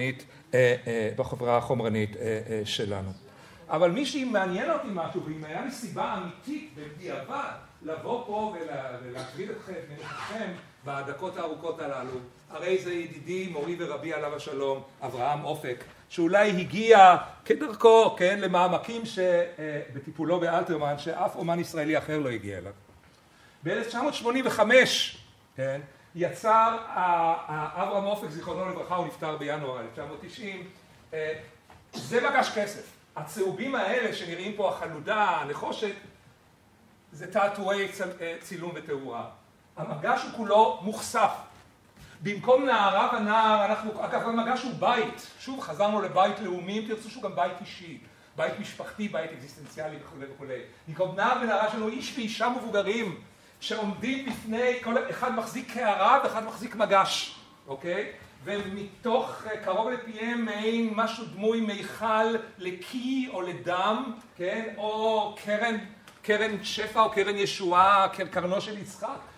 החומרנית שלנו. אבל מי שמעניין אותי משהו, ואם היה לי סיבה אמיתית בדיעבד לבוא פה ולהטריד אתכם בדקות הארוכות הללו, הרי זה ידידי, מורי ורבי עליו השלום, אברהם אופק, שאולי הגיע כדרכו, כן, למעמקים בטיפולו באלתרמן, שאף אומן ישראלי אחר לא הגיע אליו. ב-1985, כן, יצר אברהם אופק, זיכרונו לברכה, הוא נפטר בינואר 1990, זה מגש כסף. הצהובים האלה שנראים פה, החלודה, הנחושת, זה תעתועי צילום ותאורה. המגש הוא כולו מוחשף. במקום נערה ונער, אגב, המגש הוא בית. שוב, חזרנו לבית לאומי, אם תרצו שהוא גם בית אישי. בית משפחתי, בית אקזיסטנציאלי וכו' וכו'. במקום נער ונערה שלנו, איש ואישה מבוגרים, שעומדים בפני, כל אחד מחזיק קערה ואחד מחזיק מגש. אוקיי? ומתוך קרוב לפיהם מעין משהו דמוי מיכל לקי או לדם, כן? או קרן שפע או קרן ישועה, קרנו של יצחק.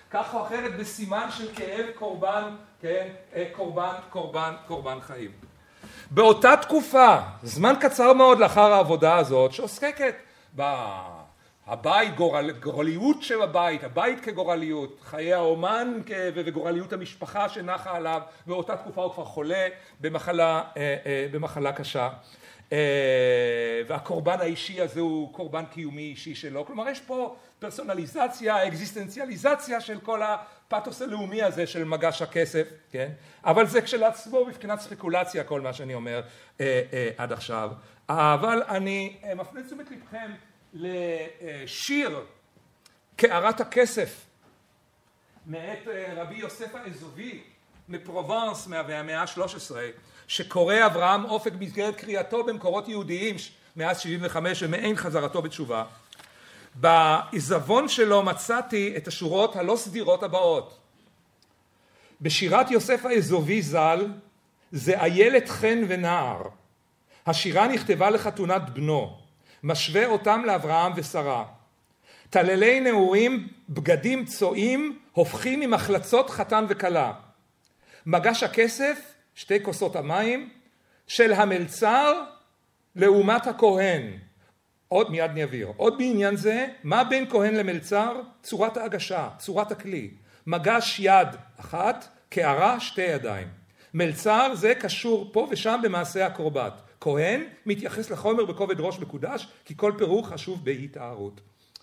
כך או אחרת בסימן של כאב קורבן, כן, קורבן חיים. באותה תקופה, זמן קצר מאוד לאחר העבודה הזאת, שעוסקת הבית, גורליות של הבית כגורליות, חיי האומן וגורליות המשפחה שנחה עליו, באותה תקופה הוא כבר חולה במחלה קשה. והקורבן האישי הזה הוא קורבן קיומי אישי שלו, כלומר יש פה פרסונליזציה, אקזיסטנציאליזציה של כל הפאתוס הלאומי הזה של מגש הכסף, כן? אבל זה כשלעצמו בבחינת ספקולציה כל מה שאני אומר עד עכשיו. אבל אני מפנה תשומת לבכם לשיר קערת הכסף מאת רבי יוסף האזובי מפרובנס מהמאה ה-13, שקורא אברהם אופק במסגרת קריאתו במקורות יהודיים מאז 75 ומעין חזרתו בתשובה. בעיזבון שלו מצאתי את השורות הלא סדירות הבאות. בשירת יוסף האזובי ז"ל, זה איילת חן ונער. השירה נכתבה לחתונת בנו, משווה אותם לאברהם ושרה. תללי נעורים, בגדים צועים, הופכים ממחלצות חתן וכלה. מגש הכסף, 2 כוסות המים, של המלצר לעומת הכהן. עוד מיד נבהיר. עוד בעניין זה, מה בין כהן למלצר? צורת ההגשה, צורת הכלי. מגש יד אחת, קערה 2 ידיים. מלצר זה קשור פה ושם במעשה הקורבן. כהן מתייחס לחומר בכובד ראש מקודש, כי כל פירור חשוב בהתארות.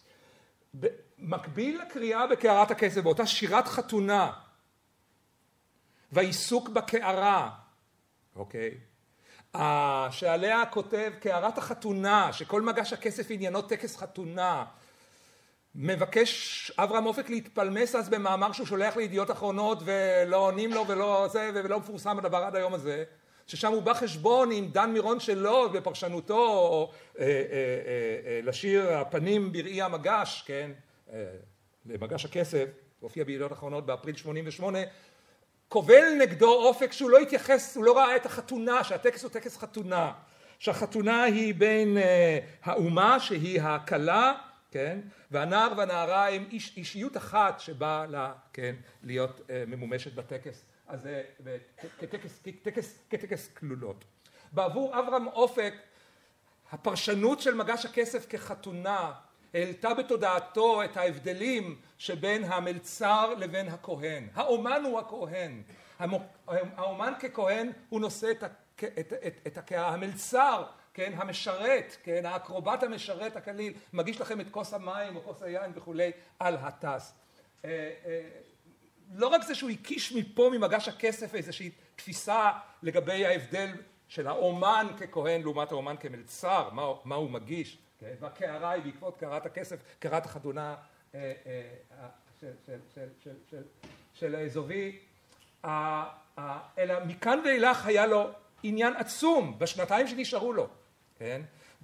מקביל לקריאה בקערת הכסף, באותה שירת חתונה, והעיסוק בקערה, אוקיי? שעליה כותב קערת החתונה, שכל מגש הכסף עניינו טקס חתונה, מבקש אברהם אופק להתפלמס אז במאמר שהוא שולח לידיעות אחרונות ולא עונים לו ולא מפורסם הדבר עד היום הזה, ששם הוא בא חשבון עם דן מירון שלו בפרשנותו לשיר הפנים בראי המגש, כן, למגש הכסף, הופיע בידיעות אחרונות באפריל 88, קובל נגדו אופק שהוא לא התייחס, הוא לא ראה את החתונה, שהטקס הוא טקס חתונה, שהחתונה היא בין האומה שהיא הכלה, כן, והנער והנערה הם אישיות אחת שבאה כן, להיות ממומשת בטקס הזה כטקס כלולות. בעבור אברהם אופק הפרשנות של מגש הכסף כחתונה העלתה בתודעתו את ההבדלים שבין המלצר לבין הכהן. האומן הוא הכהן, האומן ככהן הוא נושא את הקערה, המלצר, כן, המשרת, כן, האקרובט המשרת הכליל, מגיש לכם את כוס המים או כוס היין וכולי על הטס. לא רק זה שהוא הקיש מפה ממגש הכסף איזושהי תפיסה לגבי ההבדל של האומן ככהן לעומת האומן כמלצר, מה הוא מגיש, כן? והקערה היא בעקבות קערת הכסף, קערת החתונה של האזובי, אלא מכאן ואילך היה לו עניין עצום בשנתיים שנשארו לו, כן?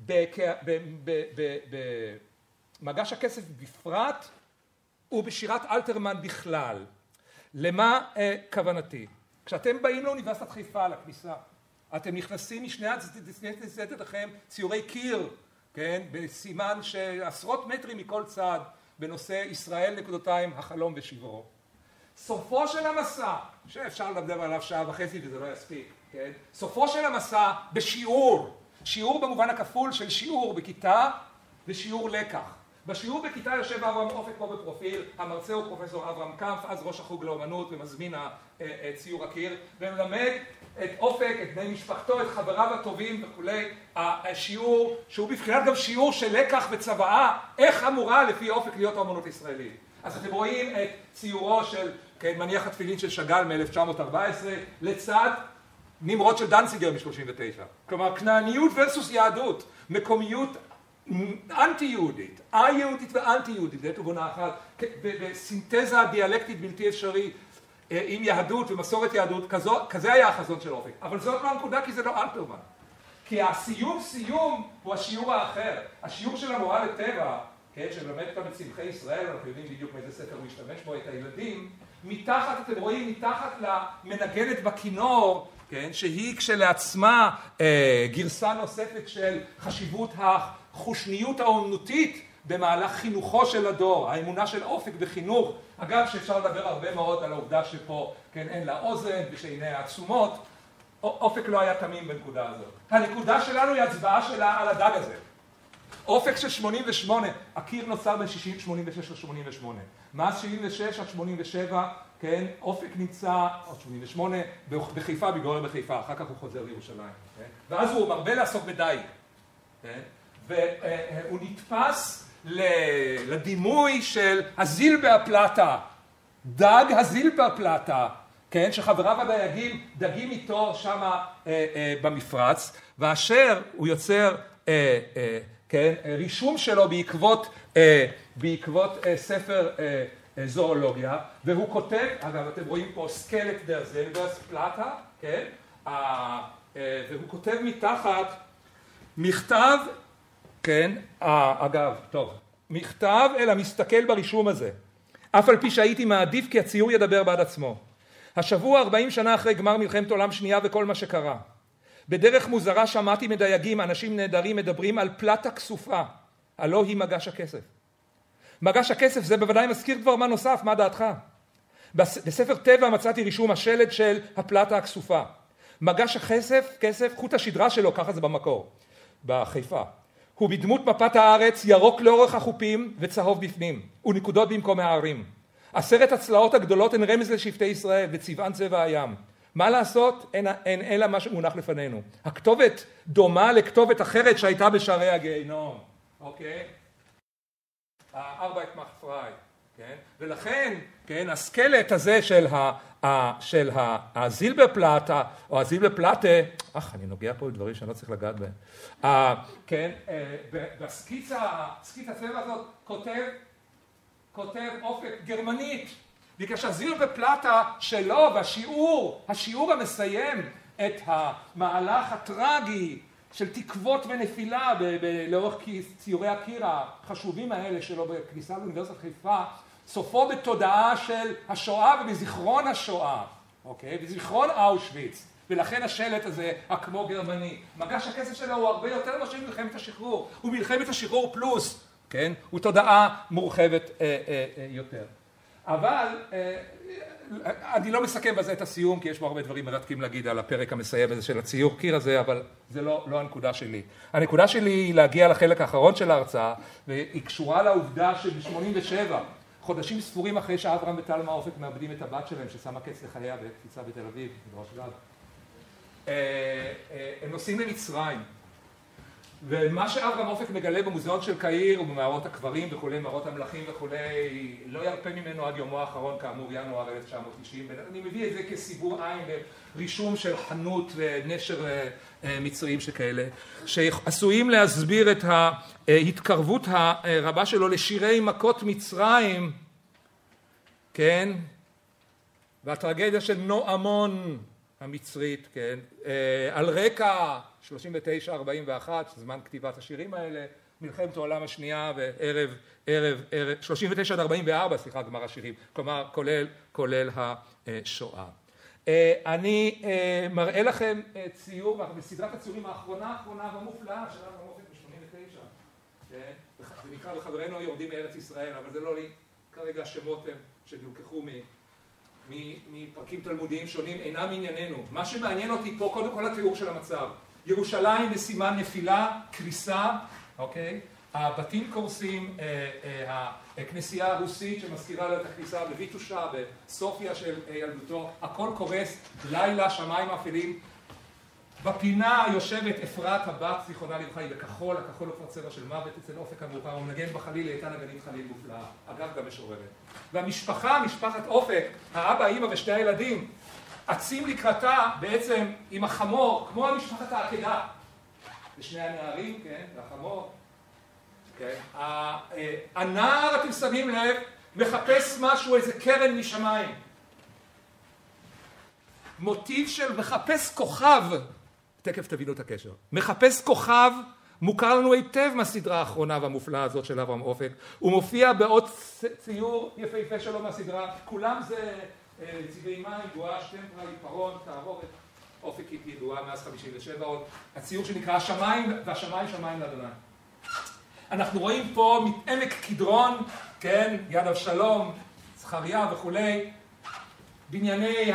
במגש הכסף בפרט ובשירת אלתרמן בכלל. למה כוונתי? כשאתם באים לאוניברסיטת חיפה לכניסה, אתם נכנסים משני הצדדים ציורי קיר, כן? בסימן שעשרות מטרים מכל צד בנושא ישראל נקודותיים החלום ושברו. סופו של המסע, שאפשר לדבר עליו שעה וחצי וזה לא יספיק, כן? סופו של המסע בשיעור, שיעור במובן הכפול של שיעור בכיתה ושיעור לקח. בשיעור בכיתה יושב אברהם אופק פה בפרופיל, המרצה הוא פרופסור אברהם קמף, אז ראש החוג לאומנות ומזמין ציור הקיר, ומלמד את אופק, את בני משפחתו, את חבריו הטובים וכולי, השיעור שהוא בבחינת גם שיעור של לקח וצוואה, איך אמורה לפי אופק להיות האומנות הישראלית. אז אתם רואים את ציורו של, כן, מניח התפילין של שאגאל מ-1914, לצד נמרוד של דנציגר מ-39. כלומר, כנעניות ורסוס יהדות, מקומיות אנטי-יהודית, יהודית ואנטי-יהודית, זה תובנה אחת, בסינתזה דיאלקטית בלתי אפשרי עם יהדות ומסורת יהדות, כזה היה החזון של אופק. אבל זאת לא הנקודה, כי זה לא אלתרמן. כי הסיום הוא השיעור האחר. השיעור של המורה לטבע, כן, שמלמד אותם את צמחי ישראל, אנחנו יודעים בדיוק מאיזה ספר הוא השתמש בו, את הילדים, מתחת, אתם רואים, מתחת למנגנת בכינור, כן, שהיא כשלעצמה גרסה נוספת של חשיבות החושניות האומנותית במהלך חינוכו של הדור, האמונה של אופק בחינוך, אגב שאפשר לדבר הרבה מאוד על העובדה שפה כן, אין לה אוזן ושעיניה עצומות, אופק לא היה תמים בנקודה הזאת. הנקודה שלנו היא הצבעה שלה על הדג הזה. אופק של 88, הקיר נוצר בין 86 ל-88. מאז 76 עד 87, כן, אופק נמצא, או 88, בחיפה, מתגורר בחיפה, אחר כך הוא חוזר לירושלים. כן? ואז הוא מרבה לעסוק בדייג. כן? והוא נתפס לדימוי של הזילבר פלטה, דג הזילבר פלטה, כן, שחבריו הדייגים דגים איתו שמה במפרץ, ואשר הוא יוצר כן, רישום שלו בעקבות ספר זואולוגיה, והוא כותב, אגב אתם רואים פה סקלט דר זילברס פלטה, כן, והוא כותב מתחת מכתב, כן, אגב, טוב, מכתב אל המסתכל ברישום הזה, אף על פי שהייתי מעדיף כי הציור ידבר בעד עצמו. השבוע 40 שנה אחרי גמר מלחמת עולם שנייה וכל מה שקרה. בדרך מוזרה שמעתי מדייגים, אנשים נהדרים מדברים על פלטה כסופה, הלא היא מגש הכסף. מגש הכסף זה בוודאי מזכיר כבר מה נוסף, מה דעתך? בספר טבע מצאתי רישום השלד של הפלטה הכסופה. מגש הכסף, כסף, חוט השדרה שלו, ככה זה במקור, בחיפה. הוא בדמות מפת הארץ, ירוק לאורך החופים וצהוב בפנים, ונקודות במקום הערים. 10 הצלעות הגדולות הן רמז לשבטי ישראל וצבען צבע הים. מה לעשות? אין אלא מה שמונח לפנינו. הכתובת דומה לכתובת אחרת שהייתה בשערי הגיהינום. אוקיי? ארבעת מחפריי. כן? ולכן, כן, הסקלט הזה של הזילבר פלטה, או הזילבר פלטה, אני נוגע פה בדברים שאני לא צריך לגעת בהם. כן, בסקיצה הצבע הזאת כותב אופק גרמנית, בגלל שהזילבר פלטה שלו והשיעור המסיים את המהלך הטרגי של תקוות ונפילה לאורך ציורי הקיר החשובים האלה שלו בכניסה לאוניברסיטת חיפה, סופו בתודעה של השואה ובזיכרון השואה, אוקיי? בזיכרון אושוויץ, ולכן השלט הזה הכמו גרמני. מגש הכסף שלו הוא הרבה יותר מאשר מלחמת השחרור, הוא מלחמת השחרור פלוס, כן? הוא תודעה מורחבת יותר. אבל אני לא מסכם בזה את הסיום, כי יש בו הרבה דברים מרתקים להגיד על הפרק המסיים הזה של הציור קיר הזה, אבל זה לא הנקודה שלי. הנקודה שלי היא להגיע לחלק האחרון של ההרצאה, והיא קשורה לעובדה שב-87, חודשים ספורים אחרי שאברהם וטלמה אופק מאבדים את הבת שלהם, ששמה קץ לחייה בקפיצה בתל אביב, בראש גב, הם נוסעים למצרים. ומה שאברהם אופק מגלה במוזיאון של קהיר ובמערות הקברים וכולי, מערות המלכים וכולי, לא ירפה ממנו עד יומו האחרון, כאמור ינואר 1990. אני מביא את זה כסיבור עין ברישום של חנות ונשר מצריים שכאלה, שעשויים להסביר את ההתקרבות הרבה שלו לשירי מכות מצרים, כן? והטרגדיה של נועמון המצרית, כן? על רקע 39-41, זמן כתיבת השירים האלה, מלחמת העולם השנייה וערב, 39-44, סליחה, גמר השירים, כלומר, כולל השואה. אני מראה לכם ציור, בסדרת הציורים האחרונה והמופלאה של אברהם אופק ב-89. זה נקרא לחברינו היורדים מארץ ישראל, אבל זה לא לי כרגע השמות שנלקחו מפרקים תלמודיים שונים, אינם ענייננו. מה שמעניין אותי פה, קודם כל התיאור של המצב. ירושלים בסימן נפילה, קריסה, אוקיי? הבתים קורסים, הכנסייה הרוסית שמזכירה לה את הכניסה בוויטושה, בסופיה של ילדותו, הכל קורס, לילה, שמיים אפלים. בפינה יושבת אפרת הבת, זיכרונה לברכה, היא בכחול, הכחול הוא כבר צבע של מוות אצל אופק המאוחר, הוא מנגן בחליל, הייתה נגנית חליל מופלאה, אגב גם משוררת. והמשפחה, משפחת אופק, האבא, האמא ושתי הילדים, עצים לקראתה בעצם עם החמור, כמו המשפחת העקדה. ושני הנערים, כן, והחמור. כן. הנער, אתם שמים לב, מחפש משהו, איזה קרן משמיים. מוטיב של מחפש כוכב, תכף תבינו את הקשר. מחפש כוכב מוכר לנו היטב מהסדרה האחרונה והמופלאה הזאת של אברהם אופק. הוא מופיע בעוד ציור יפהפה שלו מהסדרה. כולם זה צבעי מים, גואש, טמפרה, עיפרון, תערובת. אופקית ידועה מאז 57 עוד. הציור שנקרא השמיים, והשמיים שמיים לאדוני. אנחנו רואים פה עמק קדרון, כן, יד אבשלום, זכריה וכולי, בנייני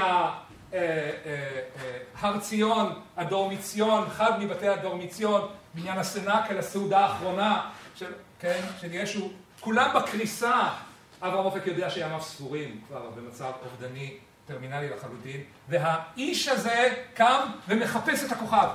הר ציון, הדורמיציון, אחד מבתי הדורמיציון, בניין הסנקל, הסעודה האחרונה של ישו, כולם בקריסה. אברהם אופק יודע שימיו ספורים, כבר במצב אובדני, טרמינלי לחלוטין, והאיש הזה קם ומחפש את הכוכב.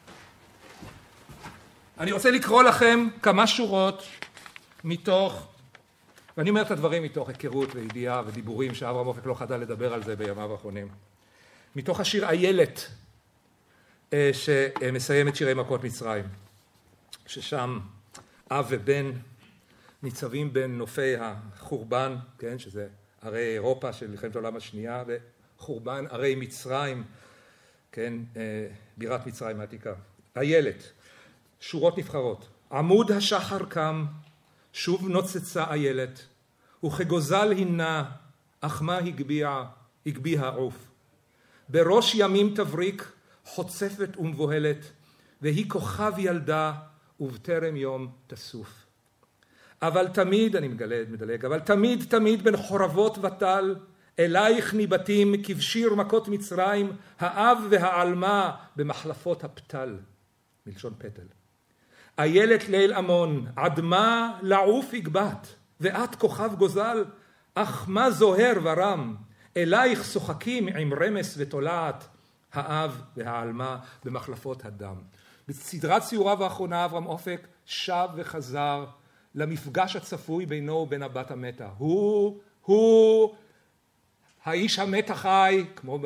אני רוצה לקרוא לכם כמה שורות מתוך, ואני אומר את הדברים מתוך היכרות וידיעה ודיבורים שאברהם אופק לא חדל לדבר על זה בימיו האחרונים. מתוך השיר איילת שמסיים את שירי מכות מצרים, ששם אב ובן ניצבים בין נופי החורבן, כן, שזה ערי אירופה של מלחמת העולם השנייה, וחורבן ערי מצרים, כן, בירת מצרים העתיקה. איילת, שורות נבחרות. עמוד השחר קם, שוב נוצצה איילת, וכגוזל הינה, אך מה הגביה עוף. בראש ימים תבריק, חוצפת ומבוהלת, והיא כוכב ילדה, ובטרם יום תסוף. אבל תמיד, אני מדלג, אבל תמיד בין חורבות וטל, אלייך ניבטים כבשיר מכות מצרים, האב והעלמה במחלפות הפתל, מלשון פתל. איילת ליל עמון, עד מה לעוף יגבת, ואת כוכב גוזל, אך מה זוהר ורם, אלייך שוחקים עם רמס ותולעת, האב והעלמה במחלפות הדם. בסדרת ציוריו האחרונה אברהם אופק שב וחזר למפגש הצפוי בינו ובין הבת המתה. הוא האיש המת החי, כמו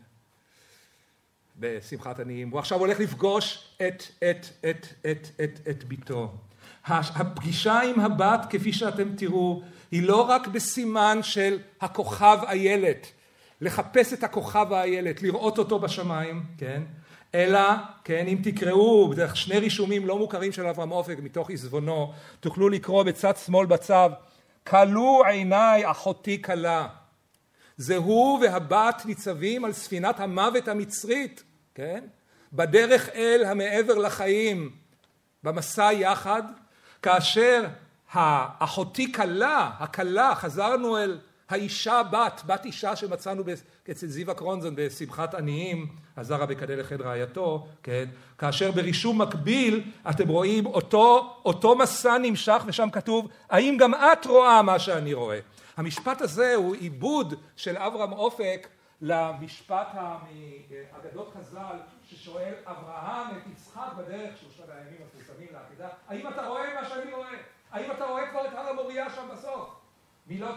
בשמחת עניים. הוא עכשיו הולך לפגוש את ביתו. הפגישה עם הבת, כפי שאתם תראו, היא לא רק בסימן של הכוכב איילת, לחפש את הכוכב האיילת, לראות אותו בשמיים, כן? אלא, כן, אם תקראו, בדרך שני רישומים לא מוכרים של אברהם אופק מתוך עזבונו, תוכלו לקרוא בצד שמאל בצו, כלו עיניי אחותי כלה. זה הוא והבת ניצבים על ספינת המוות המצרית, כן? בדרך אל המעבר לחיים, במסע יחד, כאשר האחותי כלה, הכלה, חזרנו אל האישה בת אישה שמצאנו אצל זיווה קרונזון בשמחת עניים, הזרה בקדה לחד רעייתו, כן? כאשר ברישום מקביל אתם רואים אותו מסע נמשך, ושם כתוב, האם גם את רואה מה שאני רואה? המשפט הזה הוא עיבוד של אברהם אופק למשפט מאגדות חז"ל, ששואל אברהם את יצחק בדרך שלושת הימים המפורסמים לעקדה, האם אתה רואה מה שאני רואה? האם אתה רואה כבר את הר המוריה שם בסוף? מילות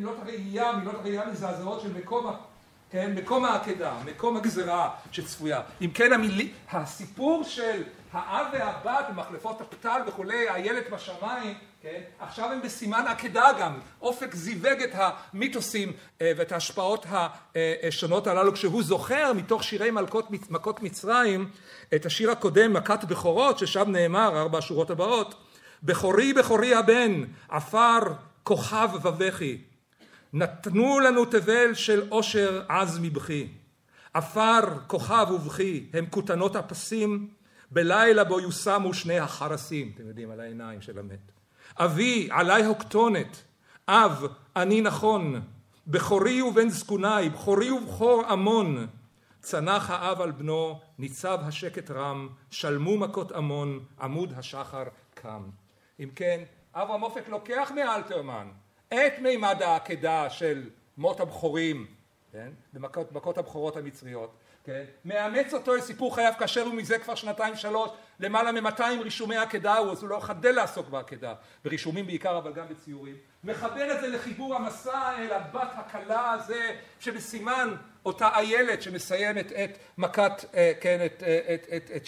הראייה מזעזעות של מקום העקדה, מקום הגזרה שצפויה. אם כן, הסיפור של האב והבת במחלפות הפתל וכולי, הילד בשמיים, כן, עכשיו הם בסימן עקדה גם. אופק זיווג את המיתוסים ואת ההשפעות השונות הללו, כשהוא זוכר מתוך שירי מכות מצרים את השיר הקודם, מכת בכורות, ששם נאמר 4 השורות הבאות, בכורי בכורי הבן, עפר כוכב ובכי, נתנו לנו תבל של עושר עז מבכי, עפר כוכב ובכי הם כותנות הפסים, בלילה בו יושמו שני החרסים, אתם יודעים, על העיניים של המת. אבי עלי הוקטונת, אב אני נכון, בכורי ובן זקוני, בכורי ובכור עמון, צנח האב על בנו, ניצב השקט רם, שלמו מכות עמון, עמוד השחר קם. אם כן, אברהם אופק לוקח מאלתרמן את מימד העקדה של מות הבכורים, כן? במכות הבכורות המצריות, כן? מאמץ אותו לסיפור חייו כאשר הוא מזה כבר 2-3 למעלה מ-200 רישומי עקדה, אז הוא לא חדל לעסוק בעקדה, ברישומים בעיקר אבל גם בציורים, מחבר את זה לחיבור המסע אל הבת הקלה הזה שבסימן אותה איילת שמסיימת את מכת, כן, את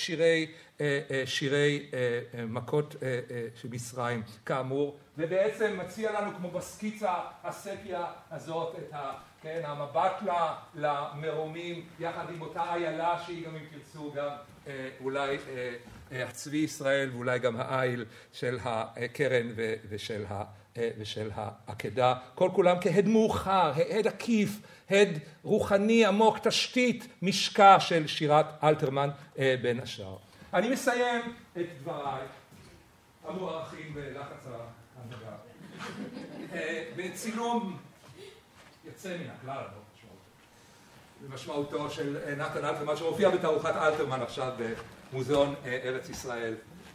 שירי מכות של מצרים כאמור, ובעצם מציע לנו כמו בסקיצה הספיה הזאת את כן, המבט למרומים יחד עם אותה איילה שהיא גם אם תרצו גם אולי הצבי ישראל ואולי גם העיל של הקרן ושל העקדה, כל כולם כהד מאוחר, הד עקיף, הד רוחני עמוק, תשתית משקע של שירת אלתרמן בין השאר. אני מסיים את דבריי המוערכים בלחץ ההנהגה. בצילום יוצא מן הכלל, במשמעותו של נתן אלתרמן, שמופיע בתערוכת אלתרמן עכשיו במוזיאון ארץ ישראל.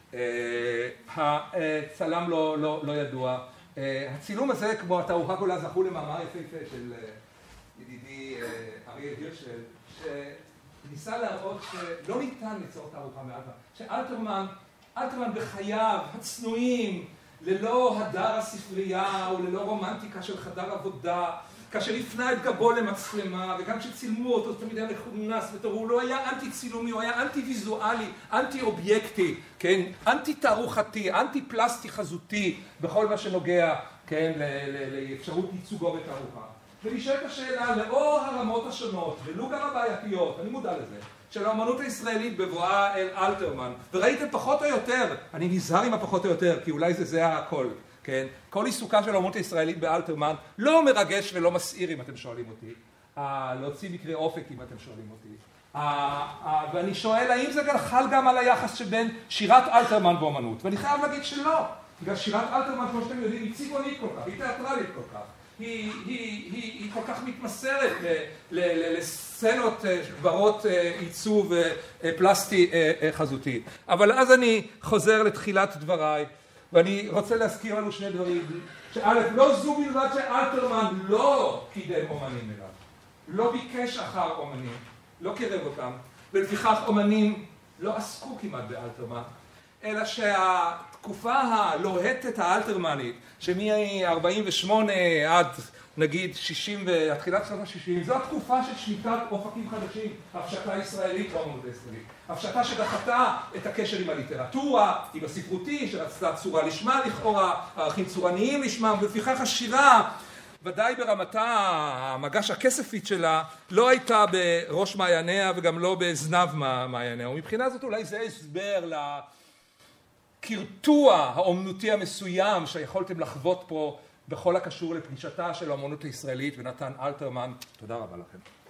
הצלם לא ידוע. הצילום הזה, כמו התערוכה כולה, זכו למאמר יפהפה של ידידי אריאל הירשל, שניסה להראות שלא ניתן ליצור תערוכה מאלתרמן, שאלתרמן בחייו הצנועים, ללא הדר הספרייה וללא רומנטיקה של חדר עבודה, כאשר הפנה את גבו למצלמה, וגם כשצילמו אותו, תמיד היה מכונס ותראו, הוא לא היה אנטי צילומי, הוא היה אנטי ויזואלי, אנטי אובייקטי, כן? אנטי תערוכתי, אנטי פלסטי חזותי, בכל מה שנוגע, כן? לאפשרות ייצוגו בתערוכה. ונשאלת השאלה, לאור הרמות השונות, ולו גם הבעייתיות, אני מודע לזה, של האמנות הישראלית בבואה אל אלתרמן, וראיתם פחות או יותר, אני נזהר עם הפחות או יותר, כי אולי זה הכל, כן? כל עיסוקה של האמנות הישראלית באלתרמן לא מרגש ולא מסעיר אם אתם שואלים אותי, להוציא מקרה אופק אם אתם שואלים אותי, ואני שואל האם זה חל גם על היחס שבין שירת אלתרמן באמנות, ואני חייב להגיד שלא, בגלל שירת אלתרמן כמו שאתם יודעים היא צבעונית כל כך, היא תיאטרלית כל כך, היא כל כך מתמסרת לסצנות ברות עיצוב פלסטי חזותי. אבל אז אני חוזר לתחילת דבריי, ואני רוצה להזכיר לנו שני דברים. שא', לא זו בלבד שאלתרמן לא קידם אומנים אליו, לא ביקש אחר אומנים, לא קירב אותם, ולפיכך אומנים לא עסקו כמעט באלתרמן, אלא שהתקופה הלוהטת האלתרמנית, שמ-48 עד נגיד 60 והתחילת שנות ה-60, זו התקופה של שליטת אופקים חדשים, הפשטה ישראלית באמנות הישראלית. הפשטה שדחתה את הקשר עם הליטרטורה, עם הספרותי, שרצתה צורה לשמה לכאורה, ערכים צורניים לשמם, ולפיכך השירה, ודאי ברמתה המגש הכספית שלה, לא הייתה בראש מעייניה וגם לא בזנב מעייניה. ומבחינה זאת אולי זה הסבר לקרטוע האומנותי המסוים שיכולתם לחוות פה בכל הקשור לפגישתה של האמנות הישראלית ונתן אלתרמן. תודה רבה לכם.